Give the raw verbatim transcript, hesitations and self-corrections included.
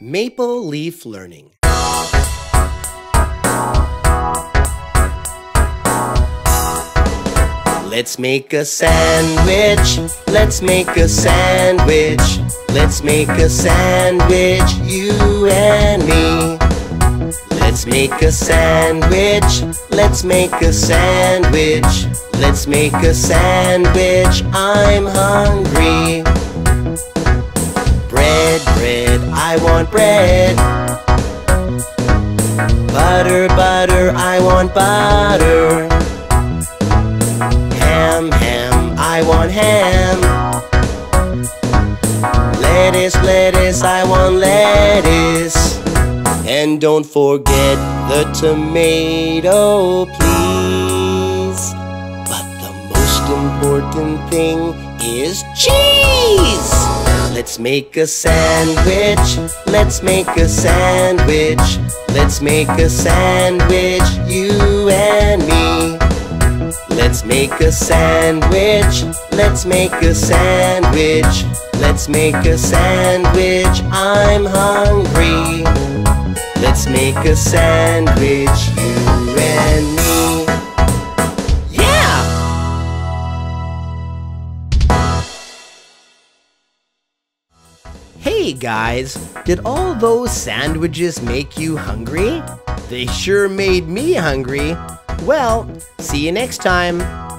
Maple Leaf Learning. Let's make a sandwich. Let's make a sandwich. Let's make a sandwich, you and me. Let's make a sandwich. Let's make a sandwich. Let's make a sandwich. I'm hungry. Bread, bread, I want bread. Butter, butter, I want butter. Ham, ham, I want ham. Lettuce, lettuce, I want lettuce. And don't forget the tomato, please. But the most important thing is cheese. Let's make a sandwich. Let's make a sandwich. Let's make a sandwich, you and me. Let's make a sandwich. Let's make a sandwich. Let's make a sandwich. I'm hungry. Let's make a sandwich, you and me. Yeah! Hey guys, did all those sandwiches make you hungry? They sure made me hungry. Well, see you next time.